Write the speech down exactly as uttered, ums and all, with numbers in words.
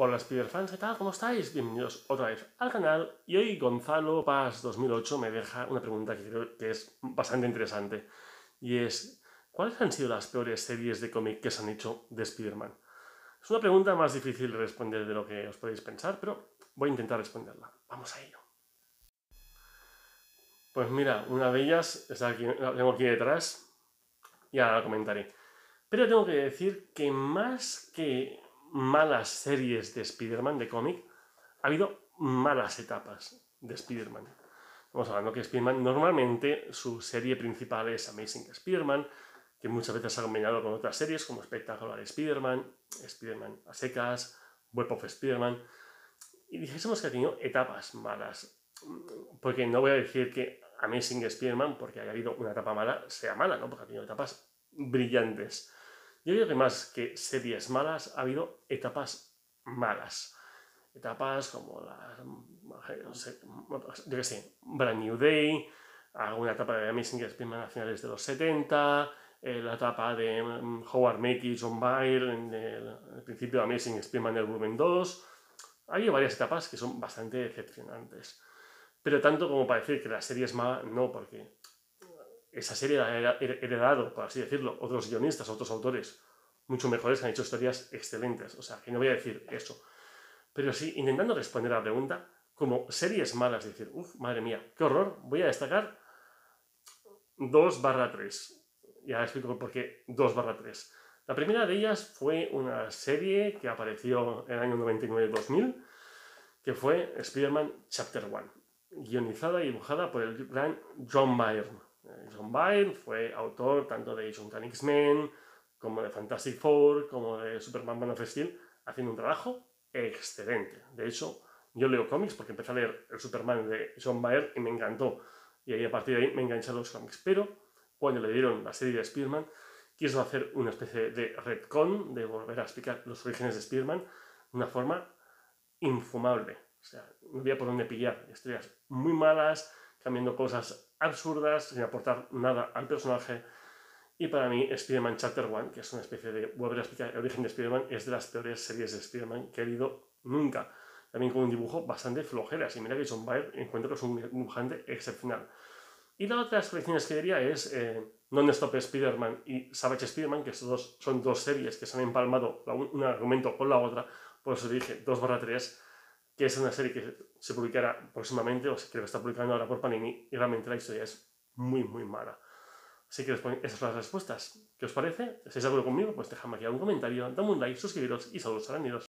Hola Spider-fans, ¿qué tal? ¿Cómo estáis? Bienvenidos otra vez al canal. Y hoy Gonzalo Paz dos mil ocho me deja una pregunta que creo que es bastante interesante. Y es, ¿cuáles han sido las peores series de cómic que se han hecho de Spider-Man? Es una pregunta más difícil de responder de lo que os podéis pensar, pero voy a intentar responderla. Vamos a ello. Pues mira, una de ellas está aquí, la tengo aquí detrás, ya la comentaré. Pero tengo que decir que más que malas series de Spider-Man de cómic, ha habido malas etapas de Spider-Man. Estamos hablando que Spider-Man normalmente su serie principal es Amazing Spider-Man, que muchas veces se ha combinado con otras series como Spectacular Spider-Man, Spider-Man a secas, Web of Spider-Man. Y dijésemos que ha tenido etapas malas. Porque no voy a decir que Amazing Spider-Man, porque haya habido una etapa mala, sea mala, ¿no? Porque ha tenido etapas brillantes. Yo creo que más que series malas, ha habido etapas malas. Etapas como las, no sé, yo qué sé, Brand New Day, alguna etapa de Amazing Spider-Man a finales de los setenta, eh, la etapa de um, Howard Mackie y John Byrne en el, en el principio de Amazing Spider-Man del volumen dos. Hay varias etapas que son bastante decepcionantes. Pero tanto como para decir que la serie es mala, no, porque esa serie la ha heredado, por así decirlo, otros guionistas, otros autores mucho mejores que han hecho historias excelentes. O sea, que no voy a decir eso. Pero sí, intentando responder a la pregunta, como series malas, decir, uff, madre mía, qué horror, voy a destacar dos barra tres. Ya explico por qué dos barra tres. La primera de ellas fue una serie que apareció en el año noventa y nueve dos mil, que fue Spider-Man Chapter uno, guionizada y dibujada por el gran John Byrne. John Byrne fue autor tanto de Age of X-Men, como de Fantastic Four, como de Superman Man of Steel, haciendo un trabajo excelente. De hecho, yo leo cómics porque empecé a leer el Superman de John Byrne y me encantó. Y ahí a partir de ahí me enganché a los cómics. Pero cuando le dieron la serie de Spider-Man, quiso hacer una especie de retcon, de volver a explicar los orígenes de Spider-Man de una forma infumable. O sea, no había por dónde pillar. Historias muy malas, cambiando cosas absurdas, sin aportar nada al personaje. Y para mí, Spider-Man Chapter uno, que es una especie de volver a explicar el origen de Spider-Man, es de las peores series de Spider-Man que he leído nunca. También con un dibujo bastante flojera. Si mira que John Byrne encuentro que es un dibujante excepcional. Y la otra de las colecciones que diría es eh, Non-Stop Spider-Man y Savage Spider-Man, que dos, son dos series que se han empalmado un argumento con la otra. Por eso dije dos barra tres, que es una serie que se publicará próximamente, o creo que está publicando ahora por Panini, y realmente la historia es muy, muy mala. Así que esas son las respuestas. ¿Qué os parece? Si estáis de acuerdo conmigo, pues dejadme aquí un comentario, dame un like, suscribiros y saludos a los